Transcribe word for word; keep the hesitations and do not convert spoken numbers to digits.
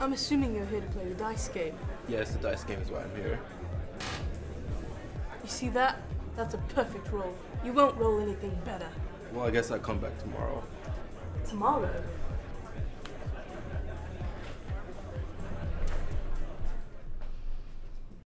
I'm assuming you're here to play the dice game. Yes, the dice game is why I'm here. You see that? That's a perfect roll. You won't roll anything better. Well, I guess I'll come back tomorrow. Tomorrow?